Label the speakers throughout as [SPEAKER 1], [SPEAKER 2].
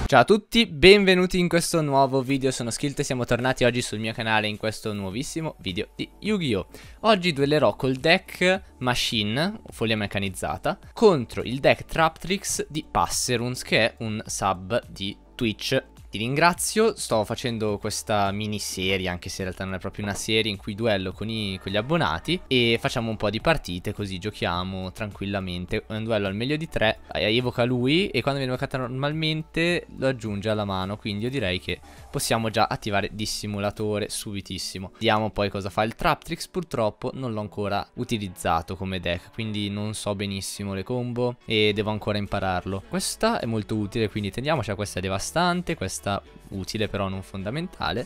[SPEAKER 1] Ciao a tutti, benvenuti in questo nuovo video, sono Skilt e siamo tornati oggi sul mio canale in questo nuovissimo video di Yu-Gi-Oh! Oggi duellerò col deck Machine, follia meccanizzata, contro il deck Traptrix di Passerunes, che è un sub di Twitch. Ti ringrazio, sto facendo questa miniserie, anche se in realtà non è proprio una serie, in cui duello con gli abbonati e facciamo un po' di partite, così giochiamo tranquillamente. Un duello al meglio di 3, evoca lui e quando viene evocata normalmente lo aggiunge alla mano, quindi io direi che possiamo già attivare dissimulatore subitissimo. Vediamo poi cosa fa il Traptrix. Purtroppo non l'ho ancora utilizzato come deck, quindi non so benissimo le combo e devo ancora impararlo. Questa è molto utile, quindi teniamoci, questa è devastante, questa utile però non fondamentale.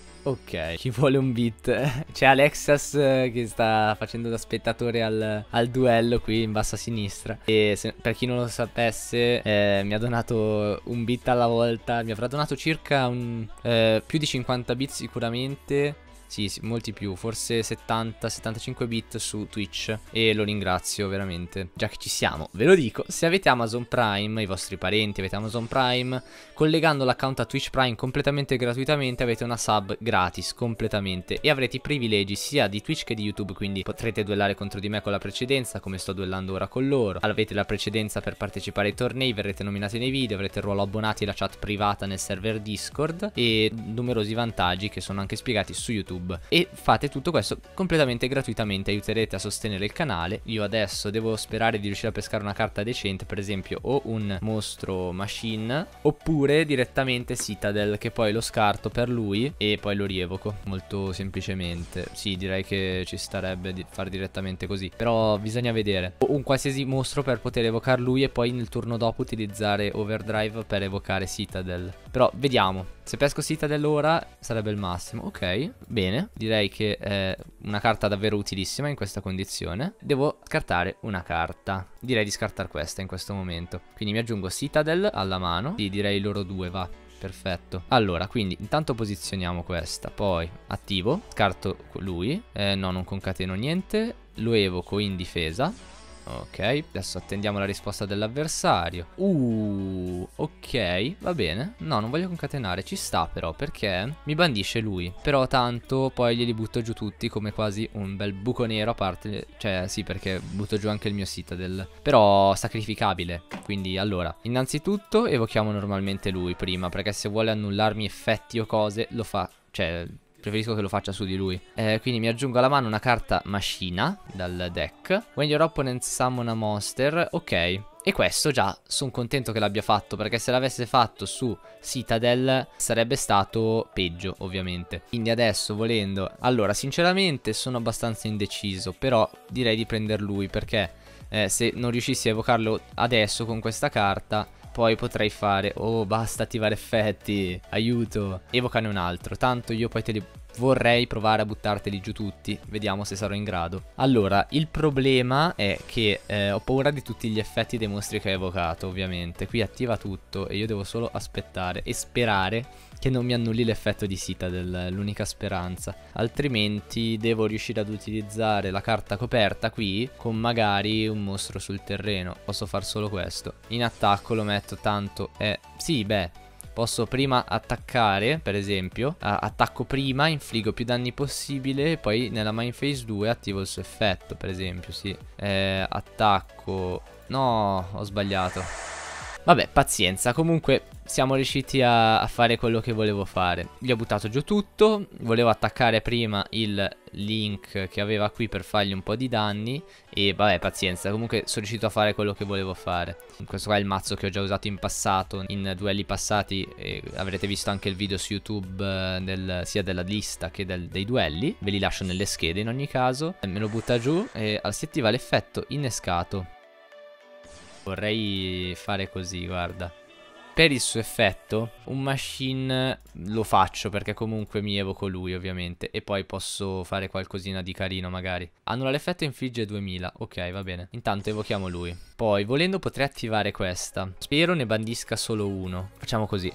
[SPEAKER 1] Ok, chi vuole un beat? C'è Alexas che sta facendo da spettatore al duello qui in basso a sinistra. E per chi non lo sapesse, mi ha donato un bit alla volta. Mi avrà donato circa più di 50 bit sicuramente. Sì, molti più, forse 70-75 bit su Twitch. E lo ringrazio veramente. Già che ci siamo, ve lo dico, se avete Amazon Prime, i vostri parenti avete Amazon Prime, collegando l'account a Twitch Prime completamente gratuitamente avete una sub gratis completamente e avrete i privilegi sia di Twitch che di YouTube, quindi potrete duellare contro di me con la precedenza, come sto duellando ora con loro. Avete la precedenza per partecipare ai tornei, verrete nominati nei video, avrete il ruolo abbonati e la chat privata nel server Discord e numerosi vantaggi che sono anche spiegati su YouTube. E fate tutto questo completamente gratuitamente, aiuterete a sostenere il canale. Io adesso devo sperare di riuscire a pescare una carta decente, per esempio o un mostro Machine oppure direttamente Citadel, che poi lo scarto per lui e poi lo rievoco molto semplicemente. Sì, direi che ci starebbe di fare direttamente così, però bisogna vedere. O un qualsiasi mostro per poter evocare lui e poi nel turno dopo utilizzare Overdrive per evocare Citadel. Però vediamo. Se pesco Citadel ora sarebbe il massimo. Ok, bene. Direi che è una carta davvero utilissima in questa condizione. Devo scartare una carta. Direi di scartare questa in questo momento. Quindi mi aggiungo Citadel alla mano. Sì, direi loro due, va. Perfetto. Allora, quindi intanto posizioniamo questa. Poi attivo. Scarto lui. No, non concateno niente. Lo evoco in difesa. Ok, adesso attendiamo la risposta dell'avversario. Ok, va bene. No, non voglio concatenare, ci sta però, perché mi bandisce lui. Però tanto poi glieli butto giù tutti come quasi un bel buco nero, a parte, cioè sì, perché butto giù anche il mio Citadel. Però sacrificabile. Quindi allora, innanzitutto evochiamo normalmente lui prima, perché se vuole annullarmi effetti o cose lo fa, cioè preferisco che lo faccia su di lui. Quindi mi aggiungo alla mano una carta Machina dal deck. When your opponent summon a monster. Ok. E questo già sono contento che l'abbia fatto, perché se l'avesse fatto su Citadel sarebbe stato peggio ovviamente. Quindi adesso volendo, allora sinceramente sono abbastanza indeciso, però direi di prendere lui, perché se non riuscissi a evocarlo adesso con questa carta poi potrei fare, oh basta attivare effetti, aiuto, evocane un altro, tanto io poi te li vorrei provare a buttarteli giù tutti, vediamo se sarò in grado. Allora, il problema è che ho paura di tutti gli effetti dei mostri che ho evocato, ovviamente. Qui attiva tutto e io devo solo aspettare e sperare che non mi annulli l'effetto di Citadel, l'unica speranza. Altrimenti devo riuscire ad utilizzare la carta coperta qui con magari un mostro sul terreno. Posso far solo questo. In attacco lo metto, tanto sì, beh, posso prima attaccare, per esempio. Attacco prima, infliggo più danni possibile. Poi nella main phase 2 attivo il suo effetto, per esempio, sì. Attacco. No, ho sbagliato. Vabbè, pazienza, comunque siamo riusciti a fare quello che volevo fare. Gli ho buttato giù tutto. Volevo attaccare prima il Link che aveva qui per fargli un po' di danni. E vabbè, pazienza, comunque sono riuscito a fare quello che volevo fare. Questo qua è il mazzo che ho già usato in passato, in duelli passati, e avrete visto anche il video su YouTube sia della lista che dei duelli. Ve li lascio nelle schede in ogni caso. Me lo butta giù e si attiva l'effetto innescato. Vorrei fare così, guarda. Per il suo effetto, un Machine lo faccio perché comunque mi evoco lui, ovviamente. E poi posso fare qualcosina di carino, magari. Annulla l'effetto e infligge 2000. Ok, va bene. Intanto evochiamo lui. Poi, volendo, potrei attivare questa. Spero ne bandisca solo uno. Facciamo così.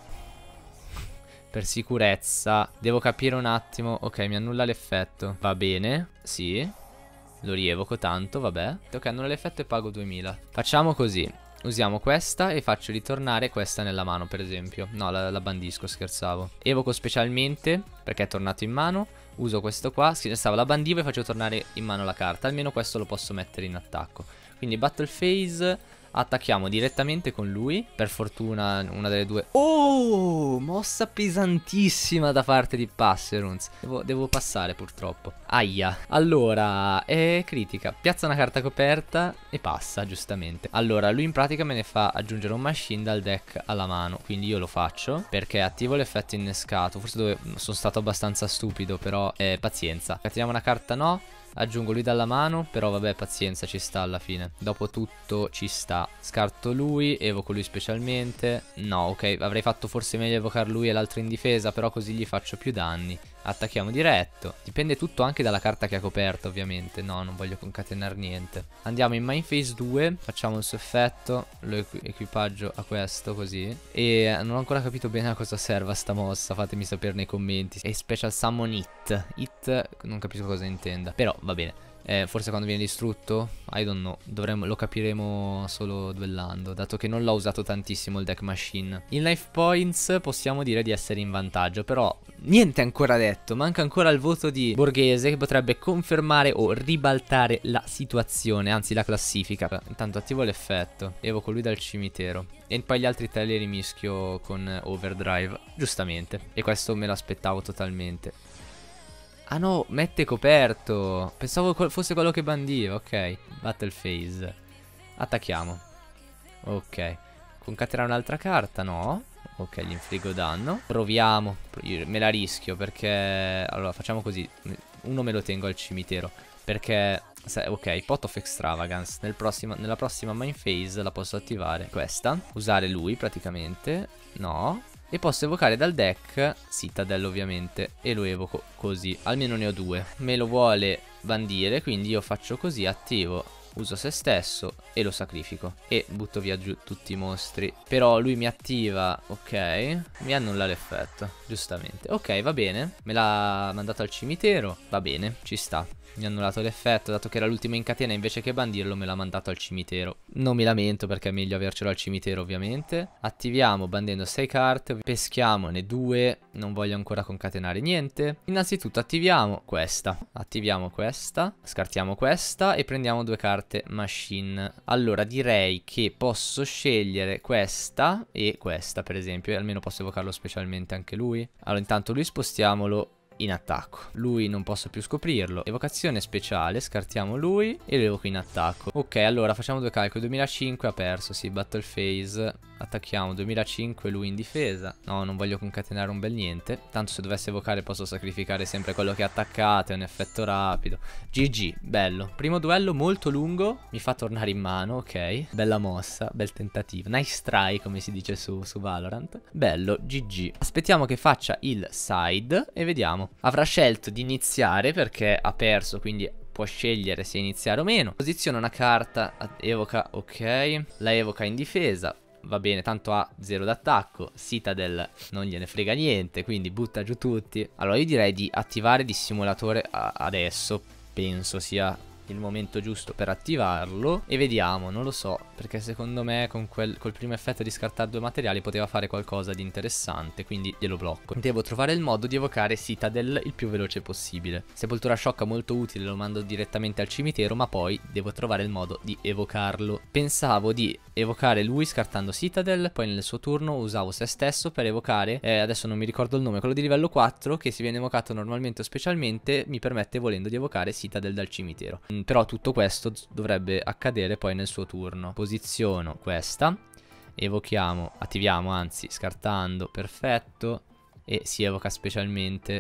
[SPEAKER 1] Per sicurezza. Devo capire un attimo. Ok, mi annulla l'effetto. Va bene. Sì. Lo rievoco tanto, vabbè. Ok, annulla l'effetto e pago 2000. Facciamo così. usiamo questa e faccio ritornare questa nella mano, per esempio. No, la bandisco, scherzavo. Evoco specialmente, perché è tornato in mano. Uso questo qua, scherzavo, la bandivo e faccio tornare in mano la carta. Almeno questo lo posso mettere in attacco. Quindi Battle Phase, attacchiamo direttamente con lui. Per fortuna una delle due. Oh, mossa pesantissima da parte di Passerons. Devo passare purtroppo. Aia. Allora, è critica. Piazza una carta coperta e passa, giustamente. Allora, lui in pratica me ne fa aggiungere un machine dal deck alla mano. Quindi io lo faccio perché attivo l'effetto innescato. Forse sono stato abbastanza stupido, però pazienza. Attiriamo una carta, no. Aggiungo lui dalla mano, però vabbè, pazienza, ci sta alla fine. Dopo tutto ci sta. Scarto lui, evoco lui specialmente. No, ok, avrei fatto forse meglio evocare lui e l'altro in difesa, però così gli faccio più danni. Attacchiamo diretto. Dipende tutto anche dalla carta che ha coperto, ovviamente. No, non voglio concatenare niente. Andiamo in main phase 2, facciamo il suo effetto, lo equipaggio a questo così. E non ho ancora capito bene a cosa serva sta mossa, fatemi sapere nei commenti. È Special Summon Hit. Hit non capisco cosa intenda, però va bene. Forse quando viene distrutto, I don't know, lo capiremo solo duellando, dato che non l'ho usato tantissimo il deck machine. In life points possiamo dire di essere in vantaggio, però niente ancora detto, manca ancora il voto di Borghese che potrebbe confermare o ribaltare la situazione, anzi la classifica. Intanto attivo l'effetto, evoco lui dal cimitero e poi gli altri tre li rimischio con overdrive, giustamente, e questo me l'aspettavo totalmente. Ah no, mette coperto. Pensavo fosse quello che bandiva. Ok, Battle Phase. Attacchiamo. Ok. Concatenare un'altra carta, no. Ok, gli infliggo danno. Proviamo. Me la rischio perché... Allora, facciamo così. Uno me lo tengo al cimitero. Perché... Ok, Pot of Extravagance. Nella prossima main phase la posso attivare. Questa. Usare lui praticamente. No. E posso evocare dal deck Citadel ovviamente. E lo evoco così. Almeno ne ho due. Me lo vuole bandire, quindi io faccio così, attivo, uso se stesso e lo sacrifico. E butto via giù tutti i mostri. Però lui mi attiva, ok. Mi annulla l'effetto, giustamente. Ok, va bene. Me l'ha mandato al cimitero. Va bene, ci sta. Mi ha annullato l'effetto, dato che era l'ultima in catena, invece che bandirlo me l'ha mandato al cimitero. Non mi lamento perché è meglio avercelo al cimitero ovviamente. Attiviamo bandendo 6 carte, peschiamone 2, non voglio ancora concatenare niente. Innanzitutto attiviamo questa, scartiamo questa e prendiamo 2 carte machine. Allora direi che posso scegliere questa e questa per esempio, e almeno posso evocarlo specialmente anche lui. Allora intanto lui spostiamolo in attacco. Lui non posso più scoprirlo. Evocazione speciale, scartiamo lui e lo evoco in attacco. Ok, allora facciamo due calcoli. 2005 ha perso, sì, Battle Phase. Attacchiamo 2005, lui in difesa. No, non voglio concatenare un bel niente. Tanto se dovesse evocare posso sacrificare sempre quello che ha attaccato. È un effetto rapido. GG, bello. Primo duello molto lungo. Mi fa tornare in mano, ok. Bella mossa, bel tentativo. Nice try, come si dice su Valorant. Bello, GG. Aspettiamo che faccia il side e vediamo. Avrà scelto di iniziare perché ha perso, quindi può scegliere se iniziare o meno. Posiziona una carta, evoca, ok. La evoca in difesa. Va bene, tanto ha 0 d'attacco. Citadel non gliene frega niente, quindi butta giù tutti. Allora io direi di attivare dissimulatore adesso. Penso sia il momento giusto per attivarlo. E vediamo, non lo so, perché secondo me col primo effetto di scartare 2 materiali poteva fare qualcosa di interessante, quindi glielo blocco. Devo trovare il modo di evocare Citadel il più veloce possibile. Sepoltura sciocca molto utile, lo mando direttamente al cimitero, ma poi devo trovare il modo di evocarlo. Pensavo di evocare lui scartando Citadel, poi nel suo turno usavo se stesso per evocare, adesso non mi ricordo il nome, quello di livello 4 che si viene evocato normalmente o specialmente, mi permette volendo di evocare Citadel dal cimitero. Però tutto questo dovrebbe accadere poi nel suo turno. Posiziono questa, evochiamo, attiviamo anzi scartando, perfetto. E si evoca specialmente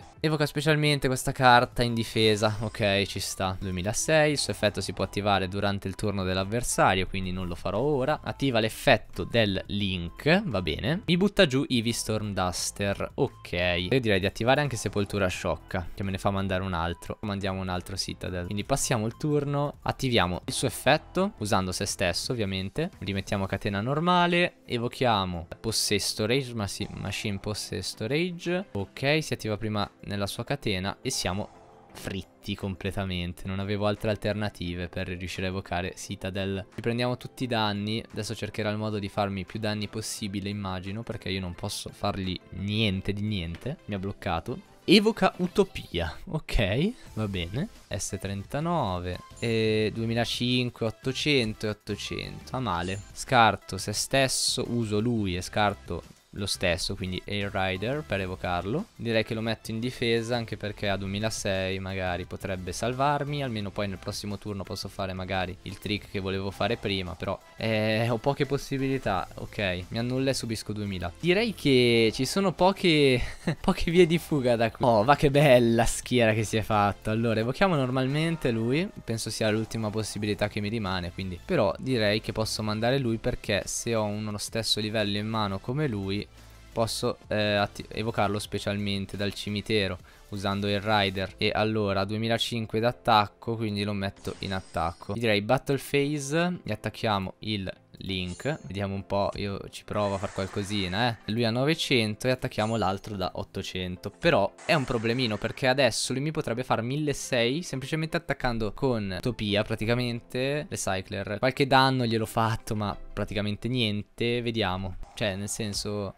[SPEAKER 1] questa carta in difesa. Ok, ci sta. 2006. Il suo effetto si può attivare durante il turno dell'avversario, quindi non lo farò ora. Attiva l'effetto del link, va bene. Mi butta giù Ivy Stormduster. Ok, io direi di attivare anche Sepoltura Sciocca, che me ne fa mandare un altro. Mandiamo un altro Citadel. Quindi passiamo il turno, attiviamo il suo effetto usando se stesso ovviamente. Rimettiamo catena normale. Evochiamo Possess Storage, ma sì, Machine Possess Storage. Ok, si attiva prima nella sua catena e siamo fritti completamente. Non avevo altre alternative per riuscire a evocare Citadel. Ci prendiamo tutti i danni. Adesso cercherà il modo di farmi più danni possibile, immagino, perché io non posso fargli niente di niente. Mi ha bloccato. Evoca Utopia, ok, va bene. S39 e 2005, 800 e 800. Fa male. Scarto se stesso, uso lui e scarto lo stesso, quindi Air Rider per evocarlo. Direi che lo metto in difesa, anche perché a 2006 magari potrebbe salvarmi. Almeno poi nel prossimo turno posso fare magari il trick che volevo fare prima. Però ho poche possibilità. Ok, mi annulla e subisco 2000. Direi che ci sono poche vie di fuga da qui. Oh, va che bella schiera che si è fatta. Allora, evochiamo normalmente lui. Penso sia l'ultima possibilità che mi rimane, quindi. Però direi che posso mandare lui, perché se ho uno stesso livello in mano come lui posso evocarlo specialmente dal cimitero usando il Rider. E allora 2005 d'attacco, quindi lo metto in attacco. Direi Battle Phase, gli attacchiamo il Link. Vediamo un po', io ci provo a far qualcosina, Lui ha 900 e attacchiamo l'altro da 800. Però è un problemino, perché adesso lui mi potrebbe fare 1600 semplicemente attaccando con Utopia, praticamente Recycler. Qualche danno gliel'ho fatto, ma praticamente niente. Vediamo, cioè nel senso...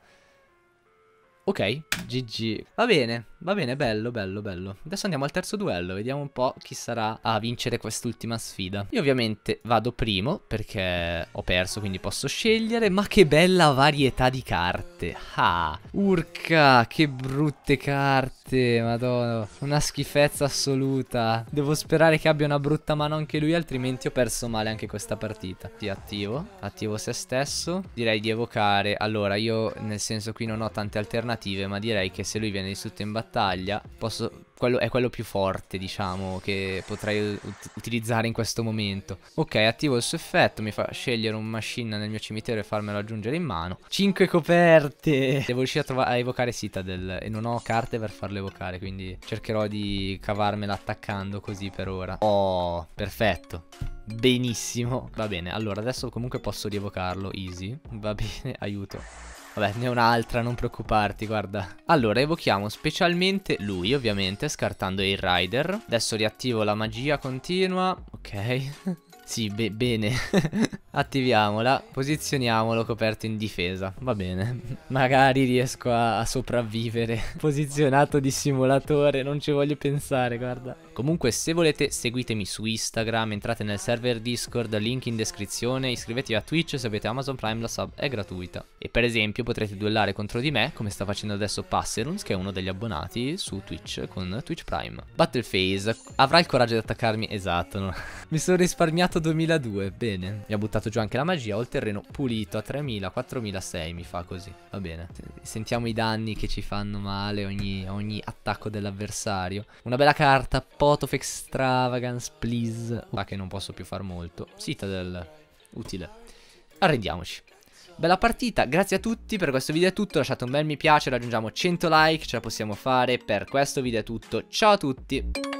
[SPEAKER 1] Ok, GG. Va bene, bello, bello, bello. Adesso andiamo al terzo duello, vediamo un po' chi sarà a vincere quest'ultima sfida. Io ovviamente vado primo, perché ho perso, quindi posso scegliere. Ma che bella varietà di carte. Ah, urca, che brutte carte, madonna. Una schifezza assoluta. Devo sperare che abbia una brutta mano anche lui, altrimenti ho perso male anche questa partita. Sì, attivo se stesso. Direi di evocare. Allora, io nel senso qui non ho tante alternative, ma direi che se lui viene distrutto in battaglia è quello più forte, diciamo, che potrei utilizzare in questo momento. Ok, attivo il suo effetto, mi fa scegliere un machine nel mio cimitero e farmelo aggiungere in mano. 5 coperte. Devo riuscire a evocare Citadel e non ho carte per farlo evocare, quindi cercherò di cavarmela attaccando così per ora. Oh, perfetto. Benissimo. Va bene, allora adesso comunque posso rievocarlo, easy. Va bene, aiuto. Vabbè, ne ho un'altra, non preoccuparti, guarda. Allora, evochiamo specialmente lui, ovviamente, scartando il Rider. Adesso riattivo la magia continua. Ok. Sì, bene. Attiviamola. Posizioniamolo coperto in difesa. Va bene. Magari riesco a sopravvivere. Posizionato di simulatore. Non ci voglio pensare, guarda. Comunque, se volete, seguitemi su Instagram. Entrate nel server Discord, link in descrizione. Iscrivetevi a Twitch. Se avete Amazon Prime, la sub è gratuita. E per esempio potrete duellare contro di me, come sta facendo adesso Passerons, che è uno degli abbonati su Twitch con Twitch Prime. Battle Phase. Avrà il coraggio di attaccarmi? Esatto, no? Mi sono risparmiato 2002, bene. Mi ha buttato giù anche la magia. Ho il terreno pulito a 3000, 4006 mi fa così. Va bene. Sentiamo i danni che ci fanno male ogni attacco dell'avversario. Una bella carta, Pot of Extravagance, please. Ma che non posso più far molto. Citadel, utile. Arrendiamoci. Bella partita, grazie a tutti, per questo video è tutto, lasciate un bel mi piace, raggiungiamo 100 like, ce la possiamo fare, per questo video è tutto, ciao a tutti!